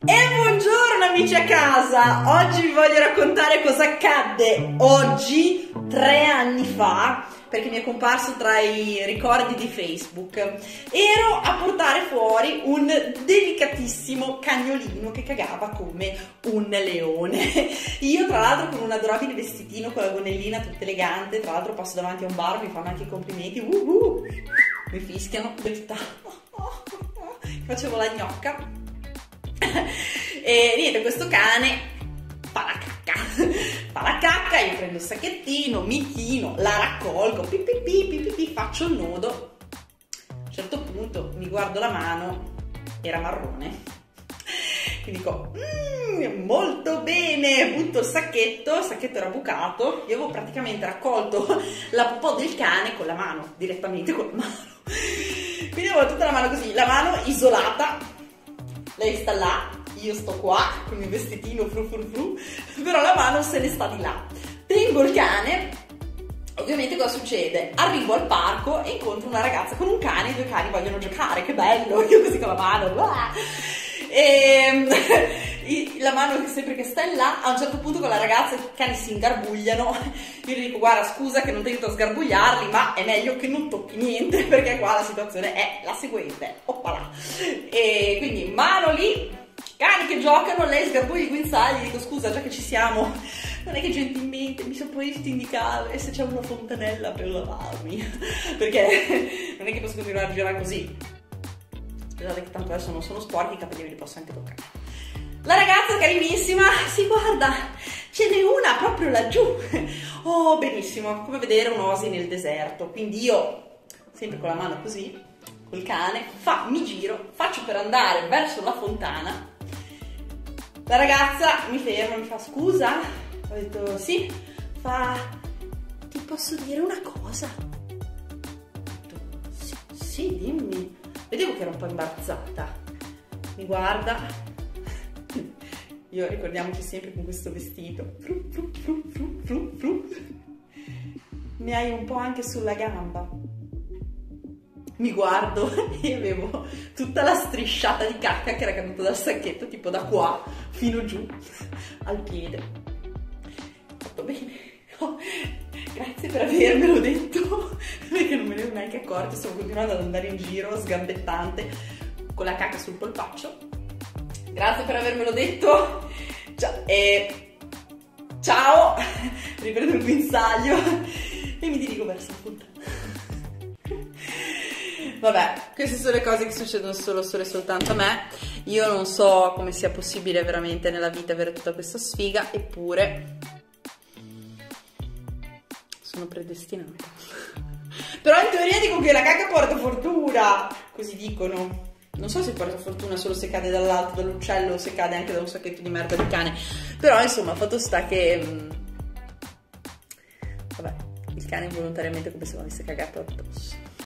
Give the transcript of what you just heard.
E buongiorno amici a casa! Oggi vi voglio raccontare cosa accadde oggi, 3 anni fa, perché mi è comparso tra i ricordi di Facebook. Ero a portare fuori un delicatissimo cagnolino che cagava come un leone. Io tra l'altro con un adorabile vestitino con la gonnellina tutta elegante, tra l'altro passo davanti a un bar, mi fanno anche i complimenti, mi fischiano, facevo la gnocca. E niente, questo cane fa la cacca, io prendo il sacchettino, mi chino, la raccolgo, faccio il nodo. A un certo punto mi guardo la mano, era marrone, quindi dico molto bene, butto il sacchetto era bucato, io avevo praticamente raccolto la popò del cane con la mano, direttamente con la mano, quindi avevo tutta la mano così, la mano isolata. Lei sta là, io sto qua con il vestitino però la mano se ne sta di là. Tengo il cane, ovviamente cosa succede? Arrivo al parco e incontro una ragazza con un cane, i due cani vogliono giocare, che bello, io così con la mano, e la mano sempre che sta là, a un certo punto con la ragazza i cani si ingarbugliano, io gli dico guarda scusa che non ti aiuto a sgarbugliarli, ma è meglio che non tocchi niente perché qua la situazione è la seguente, oppala. E quindi mano lì, cani che giocano, lei sgarbuglia i guinzagli, dico scusa già che ci siamo, non è che gentilmente mi potresti indicare se c'è una fontanella per lavarmi, perché non è che posso continuare a girare così. Scusate che tanto adesso non sono sporchi, i capelli me li posso anche toccare. La ragazza carinissima, sì guarda, ce n'è una proprio laggiù. Oh benissimo, come vedere un'oasi nel deserto, quindi io, sempre con la mano così, col cane, mi giro, faccio per andare verso la fontana. La ragazza mi ferma, mi fa scusa? Ho detto sì, ti posso dire una cosa? Ho detto sì, dimmi. Vedevo che era un po' imbarazzata, mi guarda, io ricordiamoci sempre con questo vestito, ne hai un po' anche sulla gamba, mi guardo e avevo tutta la strisciata di cacca che era caduta dal sacchetto, tipo da qua fino giù al piede. Fatto bene, oh, grazie per avermelo detto, perché non me ne ero neanche accorta, stavo continuando ad andare in giro sgambettante con la cacca sul polpaccio. Grazie per avermelo detto. Ciao, riprendo il guinzaglio e mi dirigo verso la fontana. Vabbè, queste sono le cose che succedono solo e soltanto a me. Io non so come sia possibile veramente nella vita avere tutta questa sfiga, eppure sono predestinata. Però in teoria dico che la cacca porta fortuna, così dicono. Non so se porta fortuna solo se cade dall'alto dall'uccello o se cade anche da un sacchetto di merda di cane. Però insomma, fatto sta che vabbè, il cane involontariamente come se mi avesse cagato addosso.